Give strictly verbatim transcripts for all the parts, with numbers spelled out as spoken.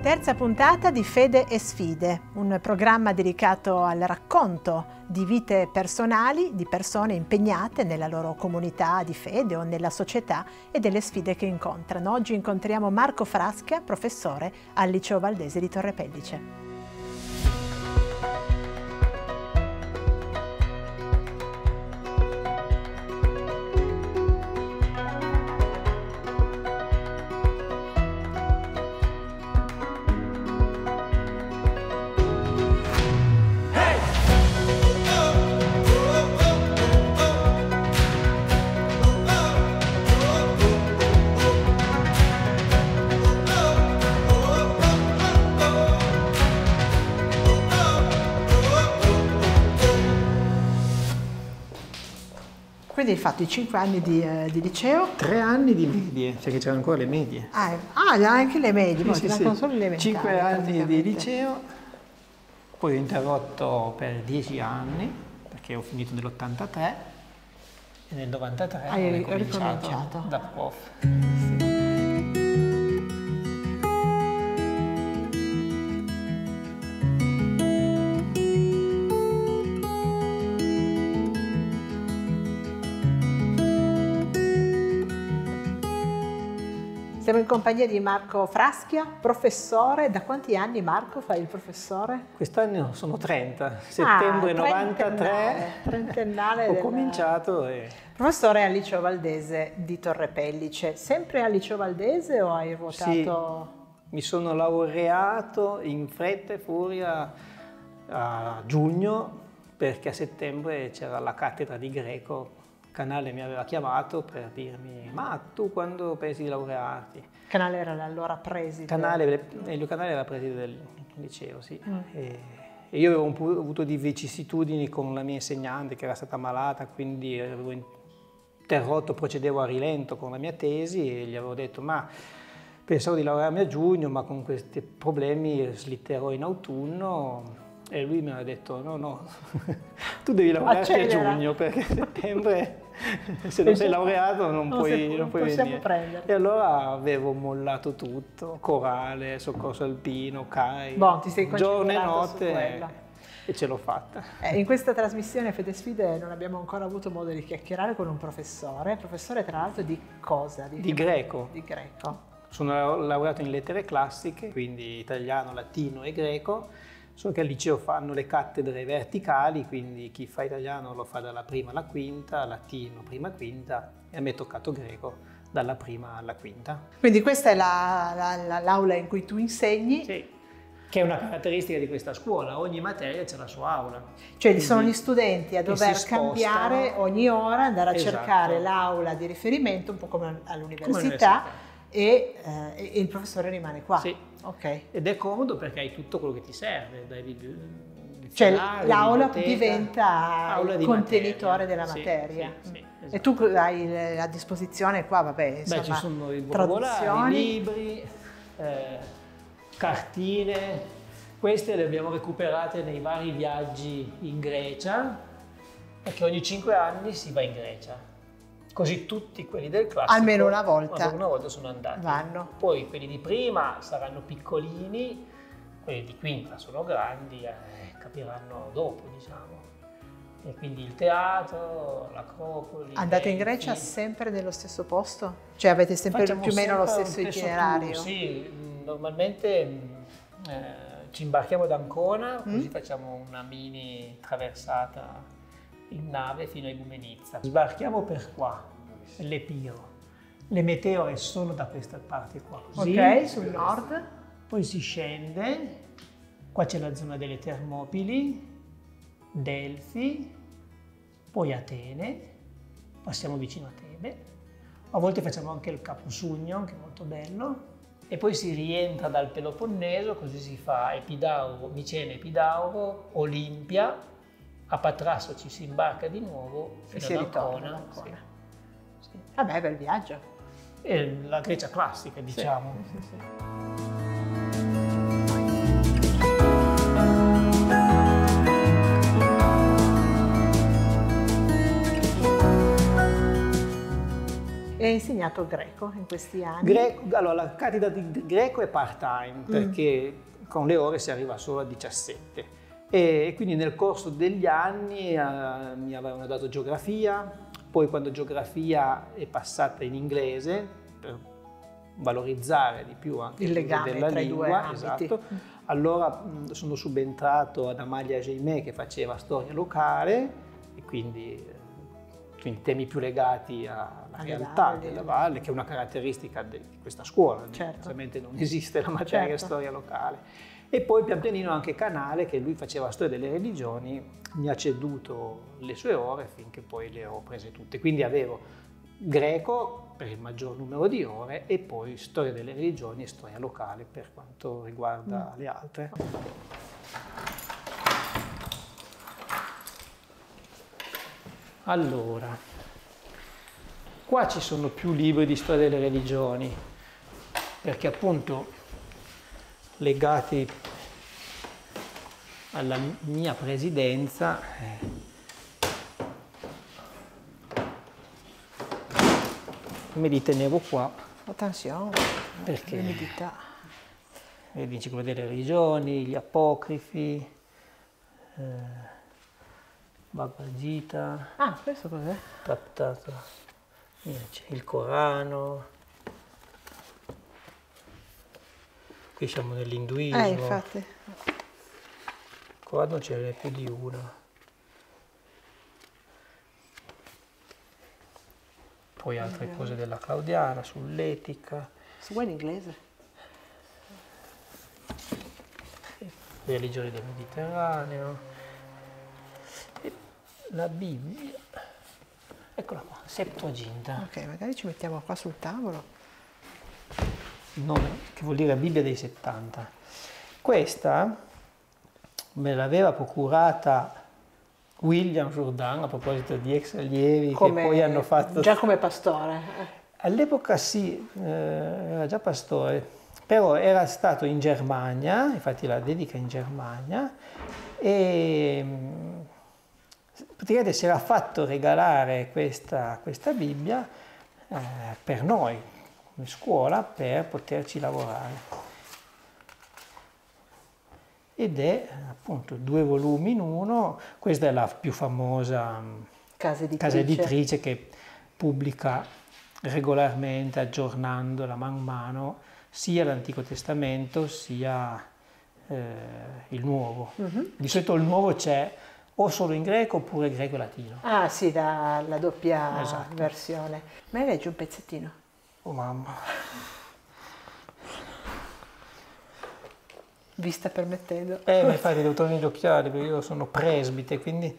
Terza puntata di Fede e Sfide, un programma dedicato al racconto di vite personali di persone impegnate nella loro comunità di fede o nella società e delle sfide che incontrano. Oggi incontriamo Marco Fraschia, professore al Liceo Valdese di Torre Pellice. Quindi hai fatto i cinque anni di, eh, di liceo? Tre anni di medie, perché c'erano ancora le medie. Ah, ah anche le medie, sì, poi sì, sì. Solo le Cinque anni di liceo, poi ho interrotto per dieci anni, perché ho finito nell'ottantatré, e nel novantatré Hai ho ricominciato, ricominciato da prof. Sì. Siamo in compagnia di Marco Fraschia, professore. Da quanti anni, Marco, fai il professore? Quest'anno sono trenta, settembre ah, novantatré trentennale ho della... cominciato. E... Professore al Liceo Valdese di Torre Pellice, sempre al Liceo Valdese o hai ruotato? Sì, mi sono laureato in fretta e furia a giugno, perché a settembre c'era la cattedra di greco. Canale mi aveva chiamato per dirmi: ma tu quando pensi di laurearti? Canale era l'allora preside. Canale, Elio Canale era preside del liceo, sì. Mm. E, e io avevo un po' avuto di vicissitudini con la mia insegnante che era stata malata, quindi avevo interrotto, procedevo a rilento con la mia tesi e gli avevo detto: ma pensavo di laurearmi a giugno, ma con questi problemi slitterò in autunno. E lui mi ha detto: no, no, tu devi laurearti a giugno, perché a settembre, se non sei laureato, non, non puoi, non puoi venire. Prenderti. E allora avevo mollato tutto, corale, soccorso alpino, C A I, bon, ti sei giorno e notte, e ce l'ho fatta. Eh, in questa trasmissione Fede e Sfide non abbiamo ancora avuto modo di chiacchierare con un professore, professore tra l'altro di cosa? Di, di greco. Di greco. Sono laureato in lettere classiche, quindi italiano, latino e greco. Solo che al liceo fanno le cattedre verticali, quindi chi fa italiano lo fa dalla prima alla quinta, latino prima quinta, e a me è toccato greco dalla prima alla quinta. Quindi questa è l'aula la, la, la in cui tu insegni? Sì, che è una caratteristica di questa scuola, ogni materia c'è la sua aula. Cioè quindi sono gli studenti a dover cambiare ogni ora, andare a esatto. cercare l'aula di riferimento, un po' come all'università, e, eh, e il professore rimane qua. Sì. Okay. Ed è comodo perché hai tutto quello che ti serve, dai cioè l'aula diventa aula il contenitore materia. della sì, materia. Sì, sì, esatto. E tu hai a disposizione qua, vabbè, insomma, Beh, ci sono i vocabolari, libri, eh, cartine, queste le abbiamo recuperate nei vari viaggi in Grecia, perché ogni cinque anni si va in Grecia. Così tutti quelli del classico almeno una volta, una volta sono andati. Vanno. Poi quelli di prima saranno piccolini, quelli di quinta sono grandi, eh, capiranno dopo, diciamo. E quindi il teatro, l'Acropoli. Andate in Grecia sempre nello stesso posto? Cioè avete sempre Facciamo più o meno lo stesso, stesso itinerario? Tour, sì, normalmente eh, ci imbarchiamo ad Ancona, mm? così facciamo una mini traversata in nave fino a Igoumenitsa. Sbarchiamo per qua, l'Epiro. Le meteore sono da questa parte qua. Così, ok, sul nord. Poi si scende, qua c'è la zona delle Termopili, Delfi, poi Atene, passiamo vicino a Tebe. A volte facciamo anche il Capo Sugno, che è molto bello. E poi si rientra dal Peloponneso, così si fa Epidauro, Micene, Epidauro, Olimpia. A Patrasso ci si imbarca di nuovo fino si ad ritorna. Ancona. Sì. Sì. Vabbè, bel viaggio. È la Grecia classica, diciamo. Sì, sì, sì. hai insegnato greco in questi anni? Greco, allora, la cattedra di greco è part-time, perché mm. con le ore si arriva solo a diciassette. E quindi nel corso degli anni eh, mi avevano dato geografia, poi quando geografia è passata in inglese, per valorizzare di più anche il legame della tra lingua, i due ambiti. esatto. Allora mh, sono subentrato ad Amalia Jaimé che faceva storia locale e quindi, quindi temi più legati alla Alle realtà valli, della valle, che è una caratteristica di questa scuola. Certo. Ovviamente non esiste la materia certo. storia locale. E poi pian pianino anche Canale, che lui faceva storia delle religioni, mi ha ceduto le sue ore finché poi le ho prese tutte. Quindi avevo greco per il maggior numero di ore e poi storia delle religioni e storia locale per quanto riguarda mm. le altre. Allora, qua ci sono più libri di storia delle religioni, perché appunto legati alla mia presidenza eh, me li tenevo qua. Attenzione, perché l'umidità. L'enciclopedia delle religioni, gli apocrifi, eh, Bhagavad Gita. Ah, questo cos'è? Trattato, il Corano. Qui siamo nell'induismo. Eh, infatti. Il Corano ce n'è più di uno. Poi altre cose della Claudiana, sull'etica. Si vuoi in inglese? Le religioni del Mediterraneo. E la Bibbia. Eccola qua, Septuaginta. Ok, magari ci mettiamo qua sul tavolo. Il nome, che vuol dire Bibbia dei settanta. Questa me l'aveva procurata William Jourdan, a proposito di ex allievi come, che poi hanno fatto... Già come pastore? All'epoca sì, eh, era già pastore, però era stato in Germania, infatti la dedica in Germania, e praticamente si era fatto regalare questa, questa Bibbia eh, per noi, come scuola, per poterci lavorare. Ed è appunto due volumi in uno. Questa è la più famosa casa editrice, casa editrice che pubblica regolarmente, aggiornandola man mano, sia l'Antico Testamento sia eh, il Nuovo. Uh-huh. Di solito il Nuovo c'è o solo in greco oppure greco e latino. Ah sì, la, la doppia esatto. versione. Ma leggi un pezzettino? Oh mamma. Vista permettendo. Eh, ma infatti devo togliere gli occhiali perché io sono presbite, quindi...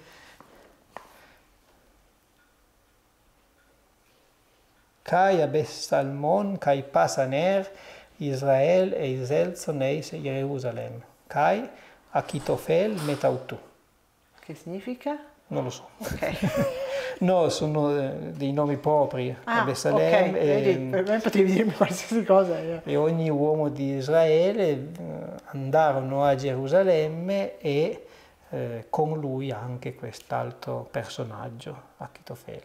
Kai abes Salmon, Kai Pasaner, Israel e Iselzo neis Jerusalem. Kai Achitofel Metautu. Che significa? Non lo so. Ok. No, sono eh, dei nomi propri. Ah, Besalem, ok. e, Vedi, per me potevi dirmi qualsiasi cosa. Io. E ogni uomo di Israele eh, andarono a Gerusalemme e eh, con lui anche quest'altro personaggio, Achitofel.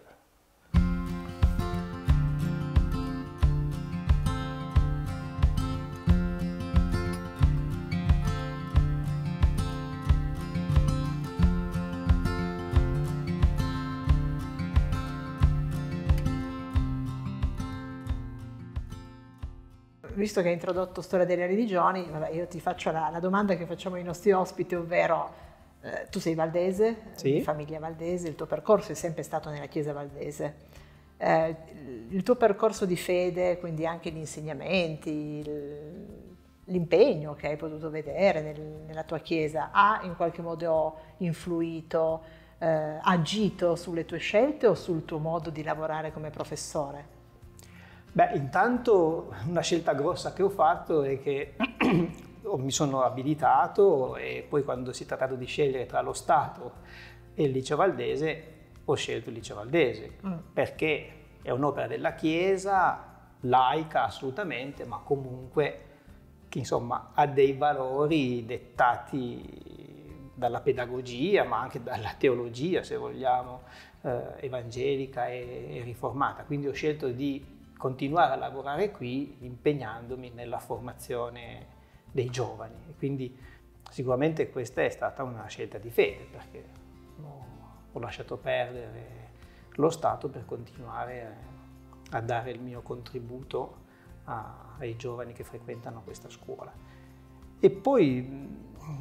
Visto che hai introdotto storia delle religioni, vabbè, io ti faccio la, la domanda che facciamo ai nostri ospiti, ovvero eh, tu sei valdese, sì. di famiglia valdese, il tuo percorso è sempre stato nella chiesa valdese. Eh, il tuo percorso di fede, quindi anche gli insegnamenti, l'impegno che hai potuto vedere nel, nella tua chiesa, ha in qualche modo influito, eh, agito sulle tue scelte o sul tuo modo di lavorare come professore? Beh, intanto una scelta grossa che ho fatto è che mi sono abilitato e poi quando si è trattato di scegliere tra lo Stato e il liceo valdese ho scelto il liceo valdese mm. perché è un'opera della Chiesa, laica assolutamente, ma comunque che insomma ha dei valori dettati dalla pedagogia ma anche dalla teologia, se vogliamo, eh, evangelica e, e riformata. Quindi ho scelto di continuare a lavorare qui impegnandomi nella formazione dei giovani. E quindi sicuramente questa è stata una scelta di fede, perché ho, ho lasciato perdere lo Stato per continuare a dare il mio contributo a, ai giovani che frequentano questa scuola. E poi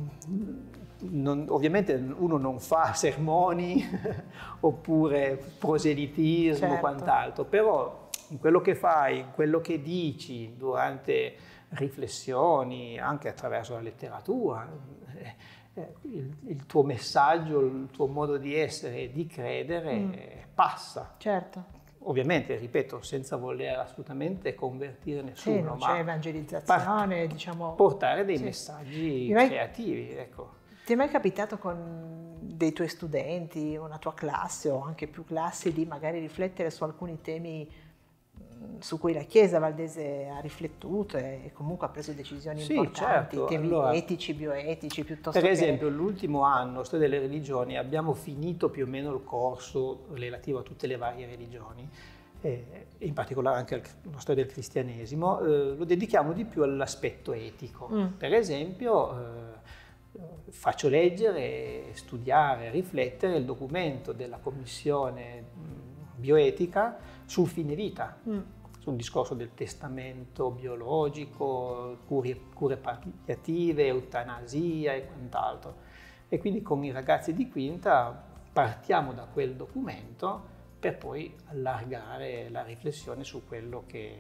non, ovviamente uno non fa sermoni oppure proselitismo, certo, quant'altro, però in quello che fai, in quello che dici durante riflessioni, anche attraverso la letteratura, eh, il, il tuo messaggio, il tuo modo di essere e di credere mm. passa. Certo. Ovviamente, ripeto, senza voler assolutamente convertire nessuno, sì, non ma c'è evangelizzazione, diciamo, portare dei sì. messaggi mai, creativi. Ecco. Ti è mai capitato con dei tuoi studenti, una tua classe o anche più classi, di magari riflettere su alcuni temi su cui la Chiesa valdese ha riflettuto e comunque ha preso decisioni sì, importanti, certo. temi allora, etici, bioetici, piuttosto per che... esempio, l'ultimo anno, Storia delle religioni, abbiamo finito più o meno il corso relativo a tutte le varie religioni, eh, in particolare anche alla storia del cristianesimo, eh, lo dedichiamo di più all'aspetto etico. Mm. Per esempio, eh, faccio leggere, studiare, riflettere il documento della Commissione bioetica sul fine vita, mm. sul discorso del testamento biologico, cure, cure palliative, eutanasia e quant'altro. E quindi con i ragazzi di quinta partiamo da quel documento per poi allargare la riflessione su quello che,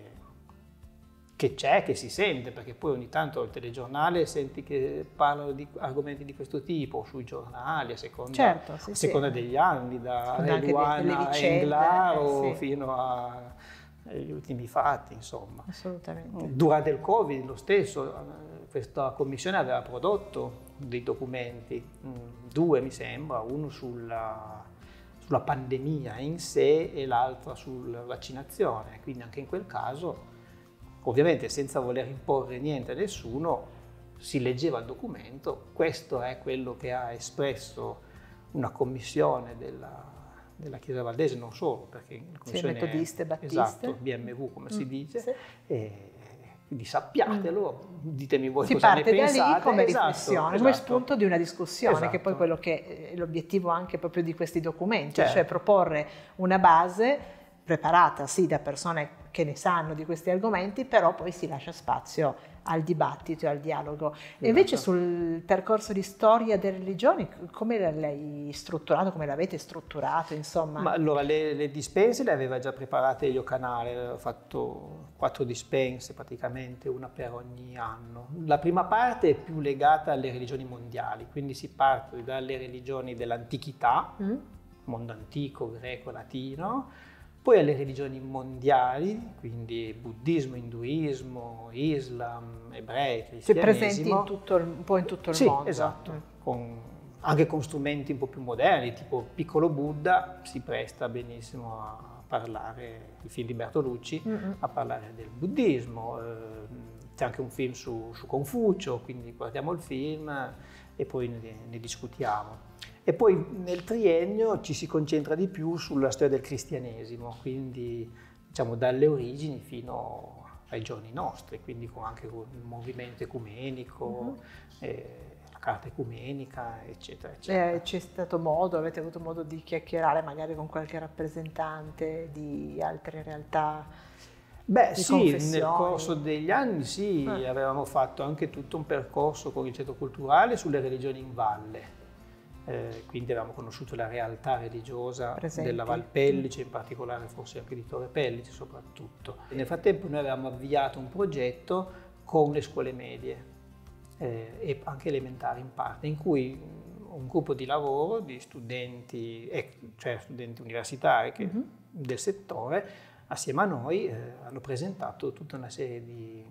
che c'è, che si sente, perché poi ogni tanto al telegiornale senti che parlano di argomenti di questo tipo, sui giornali, a seconda, certo, sì, a seconda sì. degli anni, da Reluana a Englaro eh, sì. fino a, agli ultimi fatti, insomma. Assolutamente. Durante il Covid lo stesso, questa commissione aveva prodotto dei documenti, due mi sembra, uno sulla, sulla pandemia in sé e l'altro sulla vaccinazione, quindi anche in quel caso, ovviamente senza voler imporre niente a nessuno, si leggeva il documento, questo è quello che ha espresso una commissione della, della Chiesa Valdese, non solo, perché la commissione sì, metodiste, è, battiste. Esatto, B M W come mm, si dice, sì. e, quindi sappiatelo, mm. ditemi voi si cosa ne pensate. Si parte da lì come esatto, riflessione, esatto. come spunto di una discussione, esatto. che poi è quello che è l'obiettivo anche proprio di questi documenti, certo. cioè proporre una base preparata sì da persone che ne sanno di questi argomenti, però poi si lascia spazio al dibattito e al dialogo. E invece sul percorso di storia delle religioni, come l'hai strutturato, come l'avete strutturato, insomma? Ma allora, le, le dispense le aveva già preparate Elio Canale, aveva fatto quattro dispense praticamente, una per ogni anno. La prima parte è più legata alle religioni mondiali, quindi si parte dalle religioni dell'antichità, mm. mondo antico, greco, latino, poi alle religioni mondiali, quindi buddismo, induismo, islam, ebrei, cristianesimo. Presenti in tutto il, un po' in tutto il sì, mondo. Esatto, mm. con, anche con strumenti un po' più moderni, tipo Piccolo Buddha si presta benissimo a parlare, il film di Bertolucci, mm-hmm. a parlare del buddismo. C'è anche un film su, su Confucio, quindi guardiamo il film e poi ne, ne discutiamo. E poi nel triennio ci si concentra di più sulla storia del cristianesimo, quindi diciamo dalle origini fino ai giorni nostri, quindi con anche il movimento ecumenico, uh-huh. eh, la carta ecumenica, eccetera, eccetera. Eh, c'è stato modo, avete avuto modo di chiacchierare magari con qualche rappresentante di altre realtà? Beh sì, nel corso degli anni sì, ah. avevamo fatto anche tutto un percorso con il centro culturale sulle religioni in valle. Eh, quindi avevamo conosciuto la realtà religiosa Presenti. della Val Pellice, in particolare forse anche di Torre Pellice soprattutto. E nel frattempo noi avevamo avviato un progetto con le scuole medie eh, e anche elementari in parte, in cui un gruppo di lavoro di studenti, eh, cioè studenti universitari che, mm-hmm. del settore, assieme a noi eh, hanno presentato tutta una serie di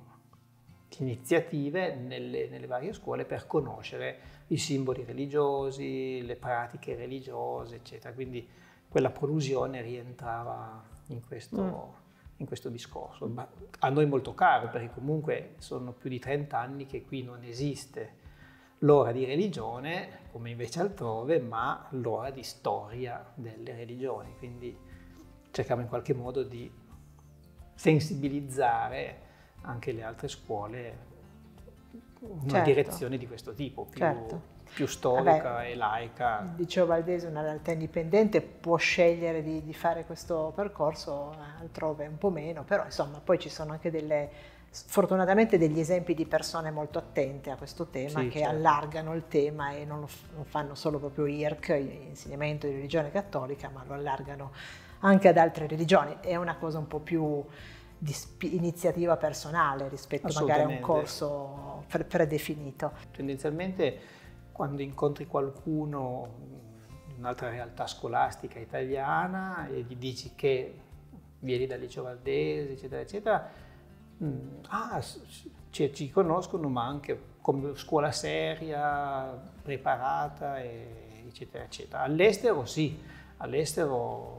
iniziative nelle, nelle varie scuole per conoscere i simboli religiosi, le pratiche religiose, eccetera. Quindi quella prolusione rientrava in questo, mm. in questo discorso. Ma a noi molto caro, perché comunque sono più di trenta anni che qui non esiste l'ora di religione, come invece altrove, ma l'ora di storia delle religioni. Quindi cerchiamo in qualche modo di sensibilizzare anche le altre scuole una certo. direzione di questo tipo, più, certo. più storica Vabbè, e laica. Il Liceo Valdese è una realtà indipendente, può scegliere di, di fare questo percorso, altrove un po' meno, però insomma poi ci sono anche delle, fortunatamente degli esempi di persone molto attente a questo tema, Sì, che certo. allargano il tema e non lo non fanno solo proprio I R C, insegnamento di religione cattolica, ma lo allargano anche ad altre religioni. È una cosa un po' più di iniziativa personale rispetto magari a un corso pre predefinito. Tendenzialmente quando incontri qualcuno in un'altra realtà scolastica italiana e gli dici che vieni dal Liceo Valdese, eccetera, eccetera, mh, ah, ci, ci conoscono, ma anche come scuola seria, preparata, e, eccetera, eccetera. All'estero sì, all'estero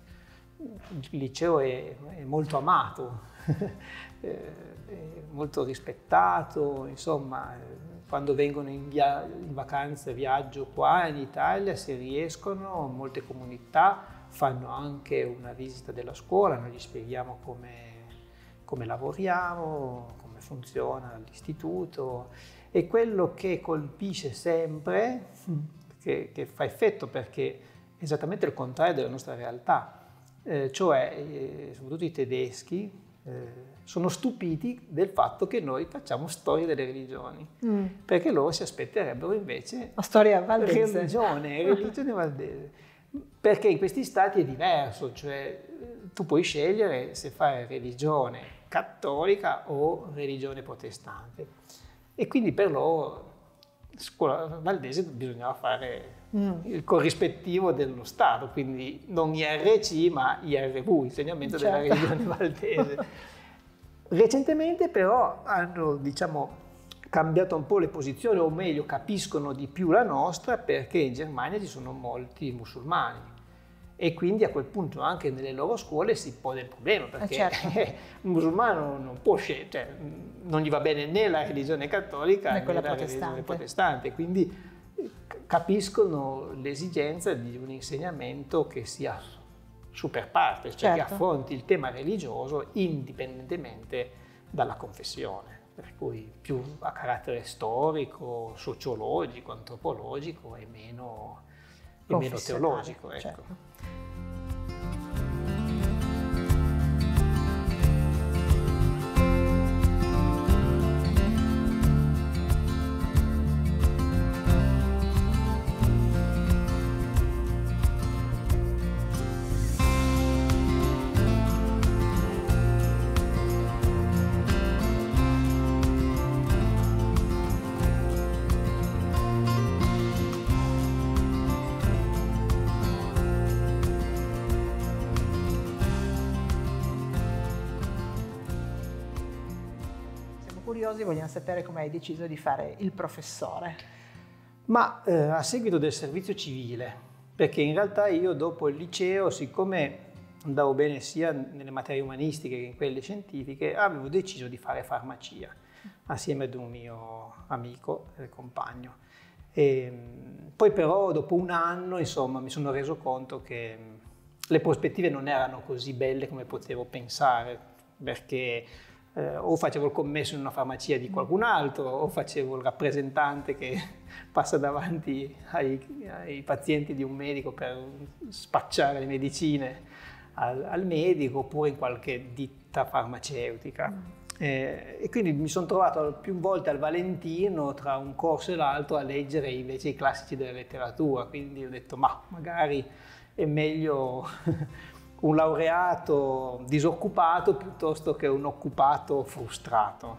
il liceo è, è molto amato, è molto rispettato, insomma, quando vengono in, via, in vacanza, viaggio qua in Italia, se riescono, molte comunità fanno anche una visita della scuola, noi gli spieghiamo come, come lavoriamo, come funziona l'istituto, e quello che colpisce sempre, che, che fa effetto perché è esattamente il contrario della nostra realtà. Eh, cioè, eh, soprattutto i tedeschi, eh, sono stupiti del fatto che noi facciamo storia delle religioni, mm. perché loro si aspetterebbero invece la storia valdese. religione, religione valdese, perché in questi stati è diverso, cioè tu puoi scegliere se fare religione cattolica o religione protestante, e quindi per loro scuola valdese bisognava fare mm. il corrispettivo dello Stato, quindi non I R C ma I R V, insegnamento certo. della religione valdese. Recentemente però hanno, diciamo, cambiato un po' le posizioni, o meglio capiscono di più la nostra, perché in Germania ci sono molti musulmani e quindi a quel punto anche nelle loro scuole si pone il problema, perché eh certo. un musulmano non può scegliere, cioè, non gli va bene né la religione cattolica né, né la protestante. religione protestante, quindi capiscono l'esigenza di un insegnamento che sia super partes, cioè certo. che affronti il tema religioso indipendentemente dalla confessione, per cui più a carattere storico, sociologico, antropologico e meno, e meno teologico. Ecco. Certo. Curiosi, vogliamo sapere come hai deciso di fare il professore. Ma eh, a seguito del servizio civile, perché in realtà io dopo il liceo, siccome andavo bene sia nelle materie umanistiche che in quelle scientifiche, avevo deciso di fare farmacia assieme ad un mio amico e compagno. E, poi però dopo un anno, insomma, mi sono reso conto che le prospettive non erano così belle come potevo pensare, perché Eh, o facevo il commesso in una farmacia di qualcun altro, o facevo il rappresentante che passa davanti ai, ai pazienti di un medico per spacciare le medicine al, al medico, oppure in qualche ditta farmaceutica. Mm. Eh, e quindi mi sono trovato più volte al Valentino, tra un corso e l'altro, a leggere invece i classici della letteratura, quindi ho detto ma magari è meglio un laureato disoccupato piuttosto che un occupato frustrato.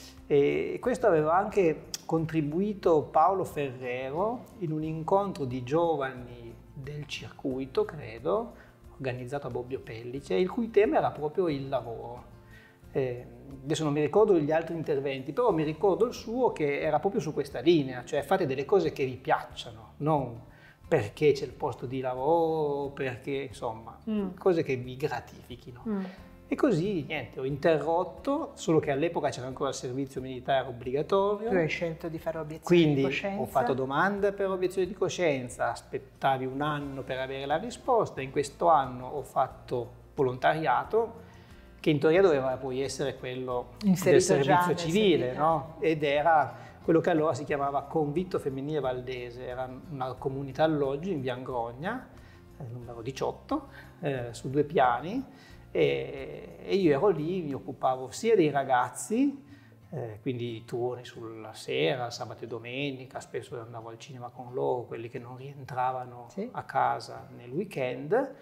E questo aveva anche contribuito Paolo Ferrero in un incontro di giovani del circuito, credo, organizzato a Bobbio Pellice, il cui tema era proprio il lavoro. Eh, adesso non mi ricordo gli altri interventi, però mi ricordo il suo, che era proprio su questa linea, cioè fate delle cose che vi piacciono, non perché c'è il posto di lavoro, perché insomma, mm. cose che vi gratifichino. Mm. E così, niente, ho interrotto, solo che all'epoca c'era ancora il servizio militare obbligatorio. Tu hai scelto di fare obiezione Quindi di coscienza. Quindi ho fatto domanda per obiezione di coscienza, aspettavi un anno per avere la risposta, in questo anno ho fatto volontariato, che in teoria doveva poi essere quello Inserito del servizio civile, servizio. no? Ed era quello che allora si chiamava Convitto Femminile Valdese, era una comunità alloggi in via Angrogna, eh, numero diciotto, eh, su due piani, e, e io ero lì, mi occupavo sia dei ragazzi, eh, quindi i turni sulla sera, sabato e domenica, spesso andavo al cinema con loro, quelli che non rientravano sì. a casa nel weekend,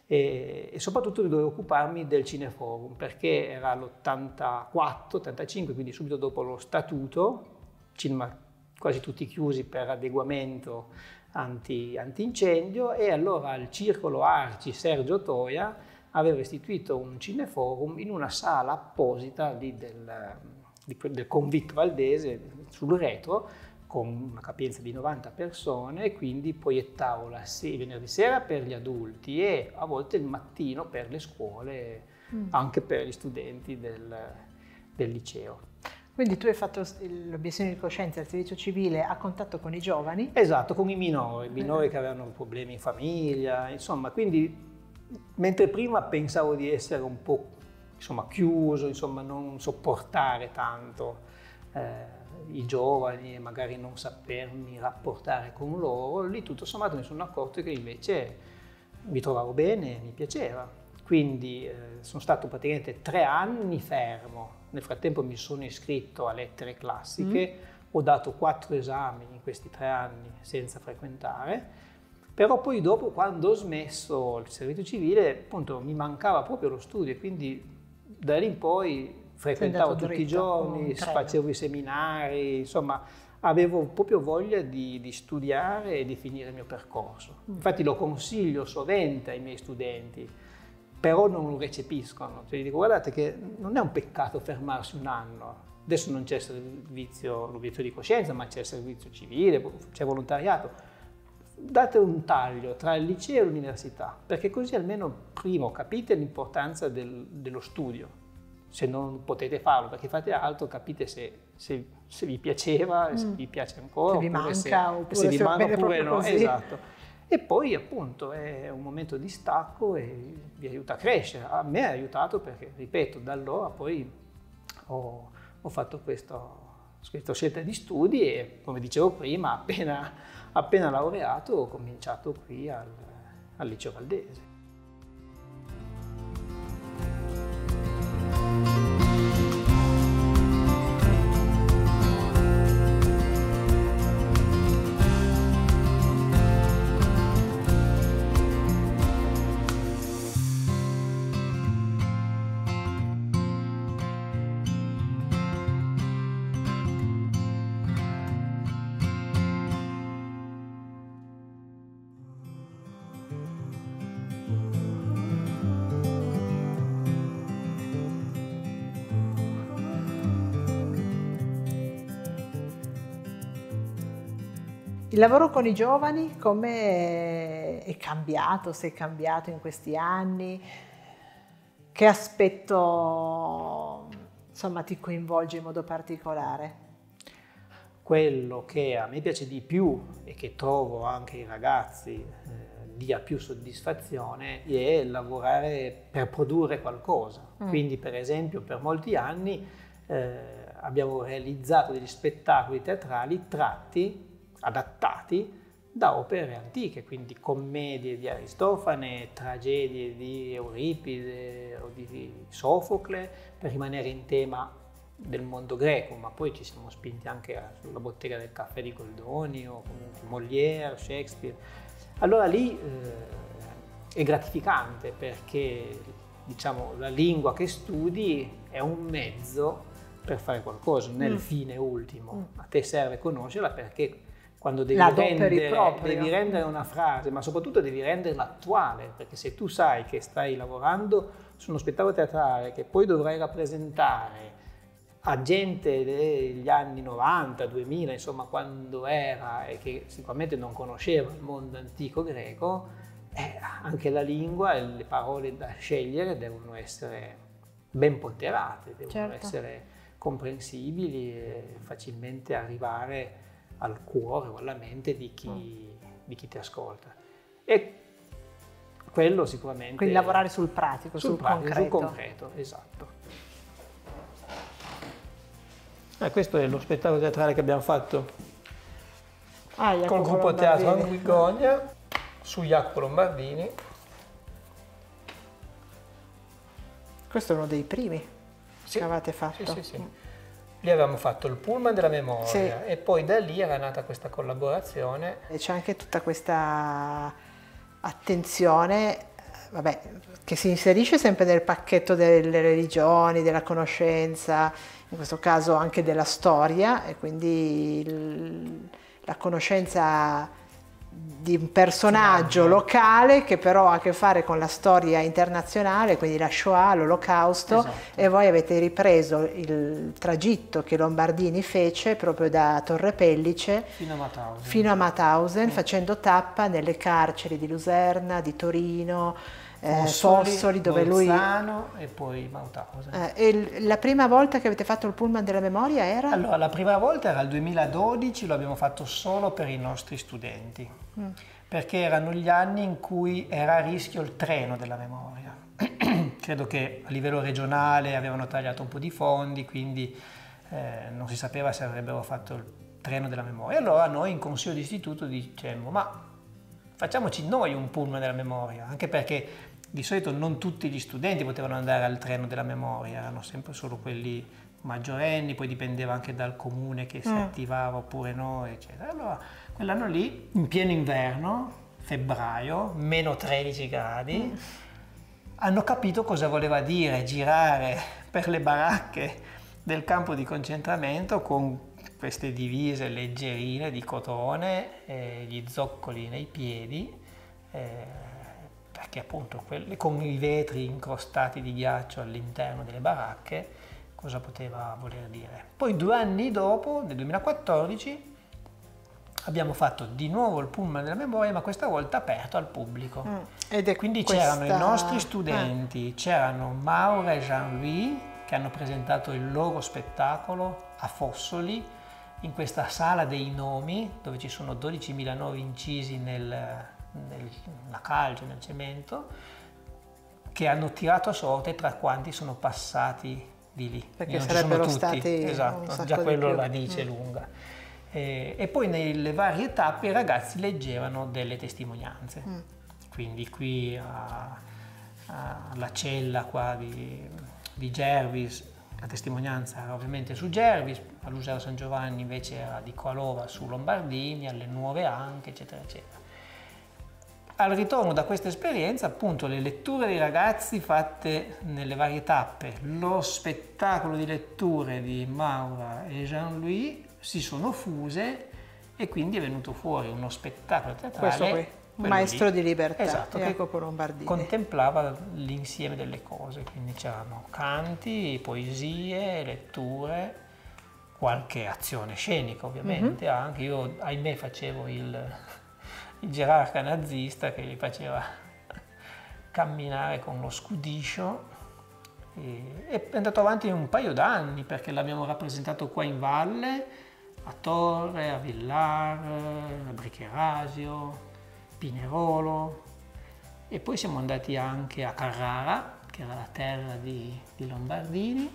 e, e soprattutto dovevo occuparmi del Cineforum, perché era l'ottantaquattro ottantacinque, quindi subito dopo lo statuto, cinema quasi tutti chiusi per adeguamento anti, antincendio, e allora il Circolo Arci Sergio Toia aveva istituito un cineforum in una sala apposita lì del, del Convitto Valdese, sul retro, con una capienza di novanta persone, e quindi proiettavo la se- venerdì sera per gli adulti e a volte il mattino per le scuole, mm. anche per gli studenti del, del liceo. Quindi tu hai fatto l'obiezione di coscienza al servizio civile a contatto con i giovani? Esatto, con i minori, minori che avevano problemi in famiglia, insomma, quindi mentre prima pensavo di essere un po', insomma, chiuso, insomma, non sopportare tanto eh, i giovani e magari non sapermi rapportare con loro, lì tutto sommato mi sono accorto che invece mi trovavo bene, mi piaceva. Quindi eh, sono stato praticamente tre anni fermo. Nel frattempo mi sono iscritto a lettere classiche, mm. ho dato quattro esami in questi tre anni senza frequentare, però poi dopo, quando ho smesso il servizio civile, appunto mi mancava proprio lo studio, e quindi da lì in poi frequentavo tutti dritto, i giorni, facevo i seminari, insomma avevo proprio voglia di, di studiare e di finire il mio percorso. Mm. Infatti lo consiglio sovente ai miei studenti, però non lo recepiscono. Cioè, gli dico, guardate che non è un peccato fermarsi un anno. Adesso non c'è servizio, l'obiezione di coscienza, ma c'è il servizio civile, c'è volontariato. Date un taglio tra il liceo e l'università, perché così almeno primo capite l'importanza del, dello studio. Se non potete farlo perché fate altro, capite se, se, se vi piaceva, mm. se vi piace ancora, se vi manca, se, oppure se vi manca oppure no. Così. Esatto. E poi appunto è un momento di stacco e vi aiuta a crescere. A me ha aiutato perché, ripeto, da allora poi ho, ho fatto questo, questa scelta di studi e, come dicevo prima, appena, appena laureato ho cominciato qui al, al Liceo Valdese. Il lavoro con i giovani come è cambiato, se è cambiato in questi anni? Che aspetto, insomma, ti coinvolge in modo particolare? Quello che a me piace di più e che trovo anche ai ragazzi eh, dia più soddisfazione è lavorare per produrre qualcosa. Mm. Quindi, per esempio, per molti anni eh, abbiamo realizzato degli spettacoli teatrali tratti, adattati da opere antiche, quindi commedie di Aristofane, tragedie di Euripide o di Sofocle, per rimanere in tema del mondo greco, ma poi ci siamo spinti anche sulla bottega del caffè di Goldoni o comunque Molière, Shakespeare. Allora lì eh, è gratificante perché, diciamo, la lingua che studi è un mezzo per fare qualcosa, non è mm. il fine ultimo. Mm. A te serve conoscerla perché quando devi rendere, devi rendere una frase, ma soprattutto devi renderla attuale, perché se tu sai che stai lavorando su uno spettacolo teatrale che poi dovrai rappresentare a gente degli anni novanta, duemila, insomma quando era e che sicuramente non conosceva il mondo antico greco, eh, anche la lingua e le parole da scegliere devono essere ben ponderate, devono certo. essere comprensibili e facilmente arrivare al cuore o alla mente di chi, mm. di chi ti ascolta. E quello sicuramente. Quindi lavorare sul pratico, sul, sul, pratico, concreto. sul concreto, esatto. Eh, questo è lo spettacolo teatrale che abbiamo fatto ah, col gruppo Teatro Anguigogna su Jacopo Lombardini. Questo è uno dei primi sì, che avete fatto. Sì, sì, sì. Lì avevamo fatto il pullman della memoria sì. e poi da lì era nata questa collaborazione. E c'è anche tutta questa attenzione, vabbè, che si inserisce sempre nel pacchetto delle religioni, della conoscenza, in questo caso anche della storia, e quindi il, la conoscenza di un personaggio locale che però ha a che fare con la storia internazionale, quindi la Shoah, l'Olocausto, esatto. E voi avete ripreso il tragitto che Lombardini fece proprio da Torre Pellice fino a Mauthausen, fino a Mauthausen, mm. facendo tappa nelle carceri di Luserna, di Torino, Fossoli, eh, Fossoli, dove Bolzano lui... e poi Mauthausen. Eh, e la prima volta che avete fatto il pullman della memoria era? Allora, la prima volta era il duemiladodici, lo abbiamo fatto solo per i nostri studenti, mm. perché erano gli anni in cui era a rischio il treno della memoria. Credo che a livello regionale avevano tagliato un po' di fondi, quindi eh, non si sapeva se avrebbero fatto il treno della memoria. Allora noi in consiglio di istituto dicemmo, ma facciamoci noi un pullman della memoria, anche perché di solito non tutti gli studenti potevano andare al treno della memoria, erano sempre solo quelli maggiorenni, poi dipendeva anche dal comune che si mm. attivava oppure no, eccetera. Allora, quell'anno lì, in pieno inverno, febbraio, meno tredici gradi, mm. hanno capito cosa voleva dire girare per le baracche del campo di concentramento con queste divise leggerine di cotone, eh, gli zoccoli nei piedi, eh, perché appunto quelli, con i vetri incrostati di ghiaccio all'interno delle baracche, cosa poteva voler dire. Poi due anni dopo, nel duemilaquattordici, abbiamo fatto di nuovo il pullman della memoria, ma questa volta aperto al pubblico. Mm. Ed è Quindi questa... c'erano i nostri studenti, eh. c'erano Maura e Jean-Louis che hanno presentato il loro spettacolo a Fossoli, in questa sala dei nomi, dove ci sono dodicimila nomi incisi nel... nella calce, nel cemento, che hanno tirato a sorte tra quanti sono passati di lì. Perché sarebbero tutti. stati esatto, già quello la dice mm. lunga. E, e poi nelle varie tappe i ragazzi leggevano delle testimonianze. Mm. Quindi qui a, a, alla cella qua di, di Gervis, la testimonianza era ovviamente su Gervis, all'Usero San Giovanni invece era di Coalova su Lombardini, alle Nuove anche, eccetera, eccetera. Al ritorno da questa esperienza, appunto, le letture dei ragazzi fatte nelle varie tappe, lo spettacolo di letture di Maura e Jean-Louis si sono fuse e quindi è venuto fuori uno spettacolo teatrale. Questo qui, Maestro lì. di libertà, esatto, Jacopo Lombardini. Contemplava l'insieme delle cose, quindi c'erano canti, poesie, letture, qualche azione scenica ovviamente, mm-hmm. anche io ahimè facevo il... il gerarca nazista che gli faceva camminare con lo scudiscio e è andato avanti un paio d'anni perché l'abbiamo rappresentato qua in valle, a Torre, a Villar, a Bricherasio, Pinerolo e poi siamo andati anche a Carrara, che era la terra di, di Lombardini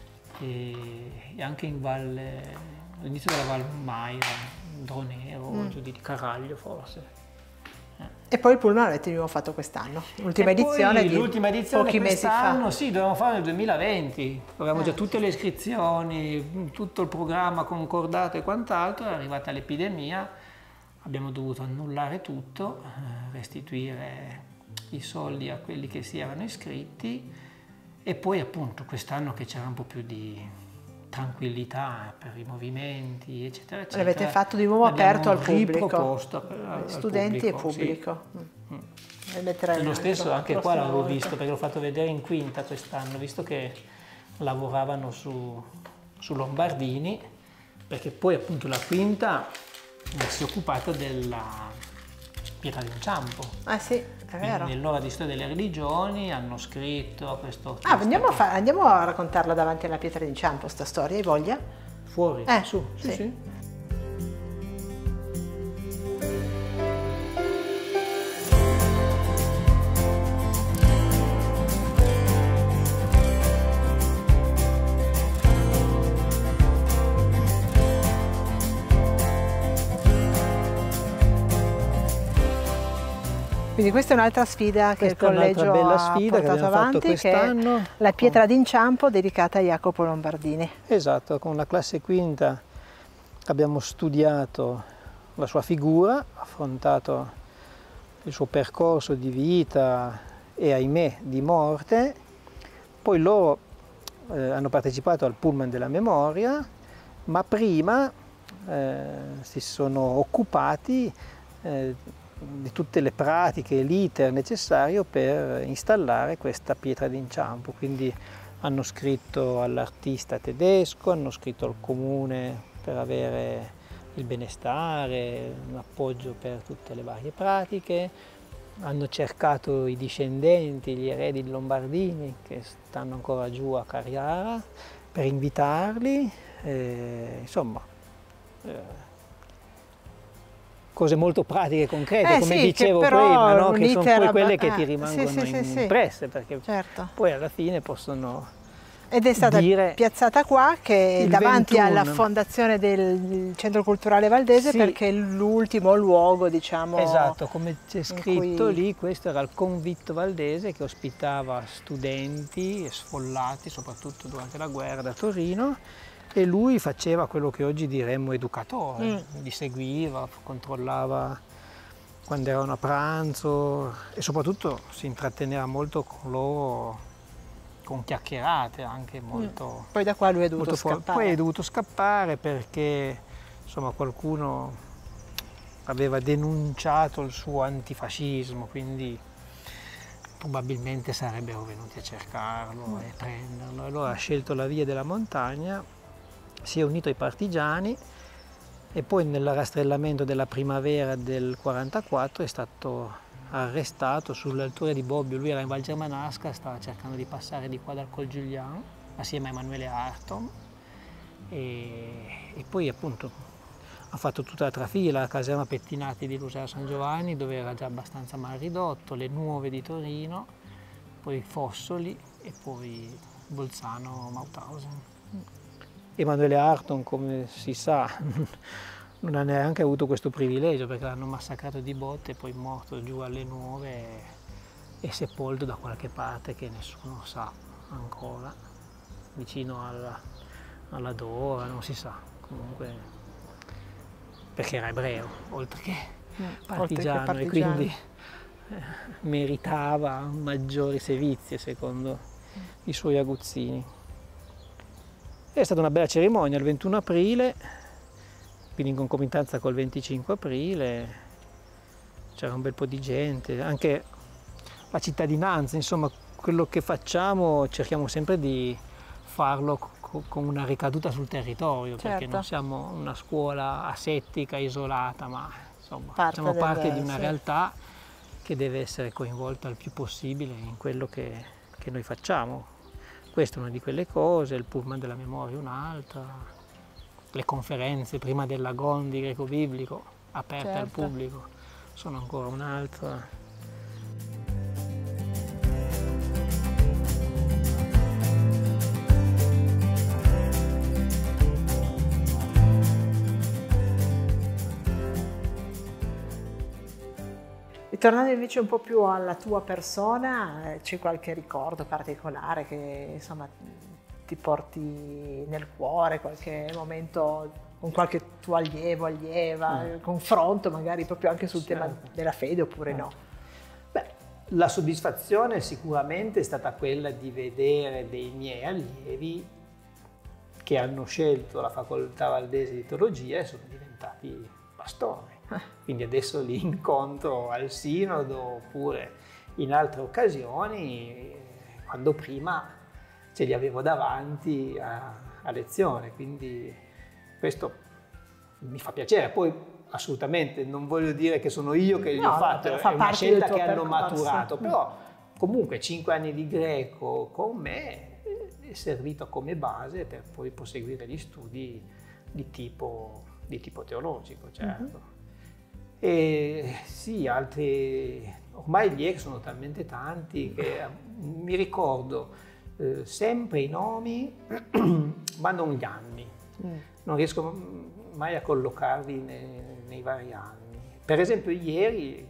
e, e anche in valle, all'inizio della Val Maira, Dronero, mm. giù di Caraglio forse. Eh. E poi il pullman l'avete di nuovo fatto quest'anno, l'ultima edizione di l'ultima edizione pochi mesi fa. Sì, dovevamo fare nel duemilaventi, avevamo eh. già tutte le iscrizioni, tutto il programma concordato e quant'altro, è arrivata l'epidemia, abbiamo dovuto annullare tutto, restituire i soldi a quelli che si erano iscritti e poi appunto quest'anno che c'era un po' più di tranquillità per i movimenti, eccetera, eccetera. L'avete fatto di nuovo aperto al pubblico, al studenti pubblico, e pubblico. Sì. Mm. E lo stesso anche qua l'avevo visto, perché l'ho fatto vedere in quinta quest'anno, visto che lavoravano su, su Lombardini, perché poi appunto la quinta si è occupata della pietra d'inciampo. Ah sì, è vero. Nell'ora di storia delle religioni hanno scritto questo... Ah, andiamo a, fa- andiamo a raccontarla davanti alla pietra d'inciampo, sta storia, hai voglia? Fuori? Eh, su, sì, sì. sì. Quindi questa è un'altra sfida che Questa il collegio bella ha sfida che portato abbiamo fatto avanti, che è quest'anno. la pietra d'inciampo dedicata a Jacopo Lombardini. Esatto, con la classe quinta abbiamo studiato la sua figura, affrontato il suo percorso di vita e, ahimè, di morte. Poi loro eh, hanno partecipato al Pullman della memoria, ma prima eh, si sono occupati eh, di tutte le pratiche e l'iter necessario per installare questa pietra d'inciampo. Quindi hanno scritto all'artista tedesco, hanno scritto al comune per avere il benestare, un appoggio per tutte le varie pratiche, hanno cercato i discendenti, gli eredi di Lombardini che stanno ancora giù a Carrara per invitarli, eh, insomma eh, cose molto pratiche e concrete, eh, come sì, dicevo che prima, no? Che sono poi quelle che eh, ti rimangono sì, sì, sì, impresse, perché certo. poi alla fine possono ed è stata dire piazzata qua, che è davanti ventuno. alla fondazione del Centro Culturale Valdese, sì, perché è l'ultimo luogo, diciamo. Esatto, come c'è scritto cui... lì, questo era il Convitto Valdese che ospitava studenti sfollati, soprattutto durante la guerra, da Torino, e lui faceva quello che oggi diremmo educatore, mm. li seguiva, controllava quando erano a pranzo e soprattutto si intratteneva molto con loro, con chiacchierate anche molto... Mm. Poi da qua lui è dovuto scappare. Poi è dovuto scappare perché insomma qualcuno aveva denunciato il suo antifascismo, quindi probabilmente sarebbero venuti a cercarlo mm. e prenderlo. Allora ha scelto la via della montagna, si è unito ai partigiani e poi nel rastrellamento della primavera del quarantaquattro è stato arrestato sulle alture di Bobbio. Lui era in Val Germanasca, stava cercando di passare di qua dal Col Giuliano assieme a Emanuele Arton e, e poi appunto ha fatto tutta la trafila, la caserma Pettinati di Lusera San Giovanni, dove era già abbastanza mal ridotto, le Nuove di Torino, poi Fossoli e poi Bolzano Mauthausen. Emanuele Arton, come si sa, non ha neanche avuto questo privilegio perché l'hanno massacrato di botte e poi morto giù alle Nuove e, e sepolto da qualche parte che nessuno sa ancora, vicino alla, alla Dora, non si sa, comunque perché era ebreo oltre che partigiano, oltre che partigiano. E quindi eh, meritava maggiori sevizie secondo mm. i suoi aguzzini. È stata una bella cerimonia il ventuno aprile, quindi in concomitanza col venticinque aprile, c'era un bel po' di gente, anche la cittadinanza, insomma quello che facciamo cerchiamo sempre di farlo co con una ricaduta sul territorio, certo. Perché non siamo una scuola asettica, isolata, ma insomma parte facciamo parte del, di una sì. realtà che deve essere coinvolta il più possibile in quello che, che noi facciamo. Questa è una di quelle cose, il Pullman della memoria un'altra, le conferenze prima dell'Agon di greco biblico aperte certo. al pubblico sono ancora un'altra. Tornando invece un po' più alla tua persona, c'è qualche ricordo particolare che insomma ti porti nel cuore, qualche momento con qualche tuo allievo, allieva, mm. confronto magari proprio anche sul certo. tema della fede oppure mm. no? Beh, la soddisfazione sicuramente è stata quella di vedere dei miei allievi che hanno scelto la facoltà valdese di teologia e sono diventati pastori. Quindi adesso li incontro al sinodo oppure in altre occasioni, quando prima ce li avevo davanti a, a lezione, quindi questo mi fa piacere. Poi assolutamente non voglio dire che sono io che li no, ho fatto, no, è fa una scelta che hanno percorso. maturato, però comunque cinque anni di greco con me è servito come base per poi proseguire gli studi di tipo, di tipo teologico, certo. Mm-hmm. E sì, altri, ormai gli ex sono talmente tanti che mi ricordo eh, sempre i nomi, ma non gli anni. Mm. Non riesco mai a collocarli nei, nei vari anni. Per esempio ieri, eh,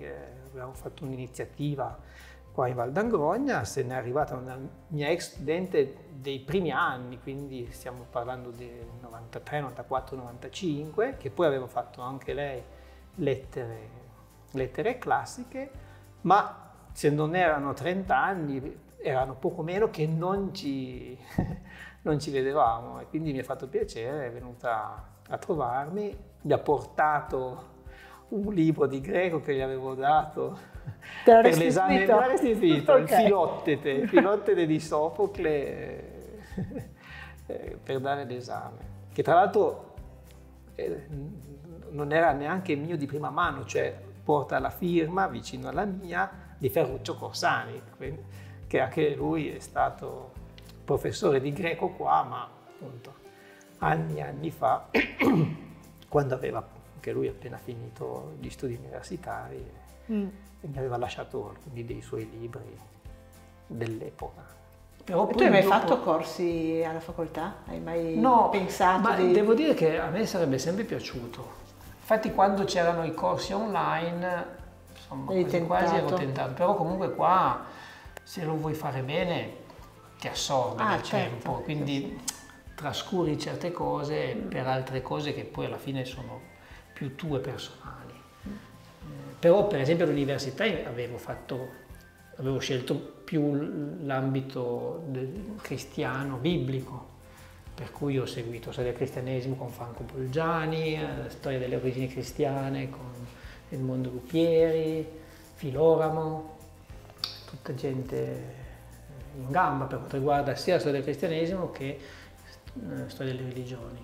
abbiamo fatto un'iniziativa qua in Val d'Angrogna, se n'è arrivata una mia ex studente dei primi anni, quindi stiamo parlando del novantatré, novantaquattro, novantacinque, che poi aveva fatto anche lei lettere, lettere classiche, ma se non erano trenta anni, erano poco meno che non ci, non ci vedevamo, e quindi mi ha fatto piacere, è venuta a trovarmi, mi ha portato un libro di greco che gli avevo dato per l'esame, me l'ha restituito, okay. Il Filottete, Filottete di Sofocle, eh, per dare l'esame, che tra l'altro eh, non era neanche mio di prima mano, cioè porta la firma vicino alla mia di Ferruccio Corsani, che anche lui è stato professore di greco qua, ma appunto anni e anni fa, quando aveva anche lui appena finito gli studi universitari, mm. e mi aveva lasciato alcuni dei suoi libri dell'epoca. Però e tu hai mai dopo... fatto corsi alla facoltà? Hai mai no, pensato ma di... devo dire che a me sarebbe sempre piaciuto. Infatti quando c'erano i corsi online, insomma, quasi, quasi ero tentato. Però comunque qua, se lo vuoi fare bene, ti assorbe ah, nel certo. tempo, quindi trascuri certe cose per altre cose che poi alla fine sono più tue personali. Mm. Eh, però per esempio all'università avevo fatto, avevo scelto più l'ambito cristiano, biblico, per cui ho seguito storia del cristianesimo con Franco Bolgiani, eh, storia delle origini cristiane con Edmondo Lupieri, Filoramo, tutta gente in gamba per quanto riguarda sia la storia del cristianesimo che la storia delle religioni.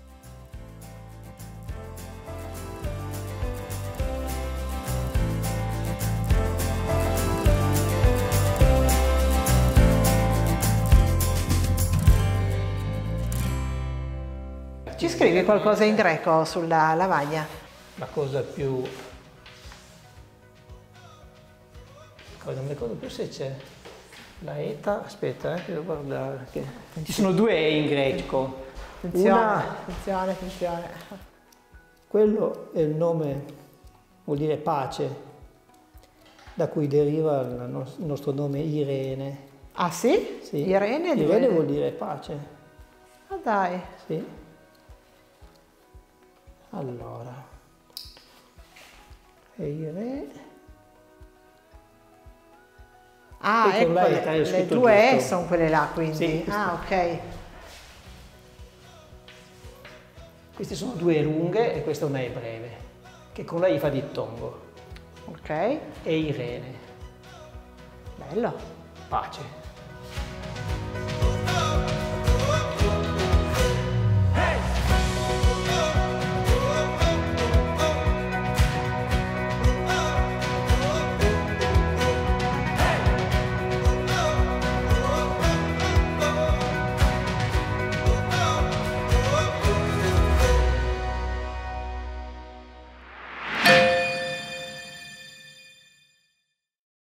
Ci scrivi qualcosa in greco sulla lavagna? La cosa più... non mi ricordo più se c'è la eta, aspetta, eh, devo guardare. Che... Ci sono due E in greco. Attenzione, Una... attenzione, attenzione. Quello è il nome, vuol dire pace, da cui deriva il nostro nome Irene. Ah sì? Sì. Irene? Irene vuol dire pace. Ah dai. Sì. Allora, e Irene. Ah, ecco, le, le due E sono quelle là, quindi. Sì, ah, ok. Queste sono due lunghe e questa è una E breve, che con la I fa dittongo. Ok. E Irene. Bello. Pace.